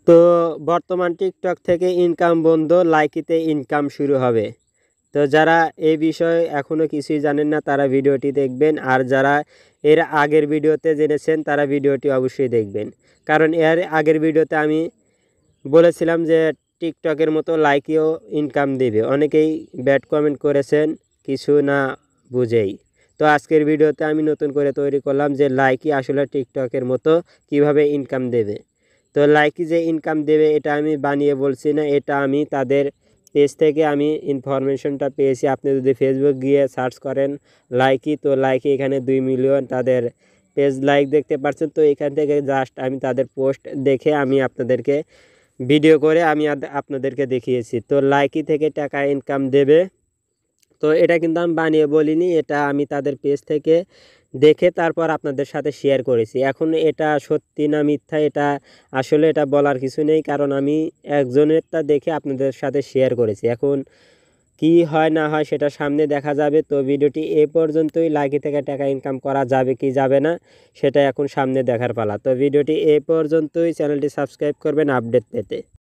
তো বর্তমান টিকটক থেকে ইনকাম বন্ধ, লাইকিতে ইনকাম শুরু হবে। তো যারা এই বিষয়ে এখনও কিছুই জানেন না তারা ভিডিওটি দেখবেন, আর যারা এর আগের ভিডিওতে জেনেছেন তারা ভিডিওটি অবশ্যই দেখবেন। কারণ এর আগের ভিডিওতে আমি বলেছিলাম যে টিকটকের মতো লাইকিও ইনকাম দিবে। অনেকেই ব্যাড কমেন্ট করেছেন কিছু না বুঝেই। তো আজকের ভিডিওতে আমি নতুন করে তৈরি করলাম যে লাইকি আসলে টিকটকের মতো কিভাবে ইনকাম দেবে। তো লাইকি যে ইনকাম দেবে এটা আমি বানিয়ে বলছি না, এটা আমি তাদের পেজ থেকে আমি ইনফরমেশনটা পেয়েছি। আপনি যদি ফেসবুক গিয়ে সার্চ করেন লাইকি, তো লাইকি এখানে 2 মিলিয়ন তাদের পেজ লাইক দেখতে পাচ্ছেন। তো এখান থেকে জাস্ট আমি তাদের পোস্ট দেখে আমি আপনাদেরকে ভিডিও করে আমি আপনাদেরকে দেখিয়েছি। তো লাইকি থেকে টাকা ইনকাম দেবে, তো এটা কিন্তু আমি বানিয়ে বলিনি, এটা আমি তাদের পেজ থেকে দেখে তারপর আপনাদের সাথে শেয়ার করেছি। এখন এটা সত্যি না মিথ্যা এটা আসলে এটা বলার কিছু নেই, কারণ আমি একজনেরটা দেখে আপনাদের সাথে শেয়ার করেছি। এখন কি হয় না হয় সেটা সামনে দেখা যাবে। তো ভিডিওটি এ পর্যন্তই। লাইকি থেকে টাকা ইনকাম করা যাবে কি যাবে না সেটা এখন সামনে দেখার পালা। তো ভিডিওটি এ পর্যন্তই। চ্যানেলটি সাবস্ক্রাইব করবেন আপডেট পেতে।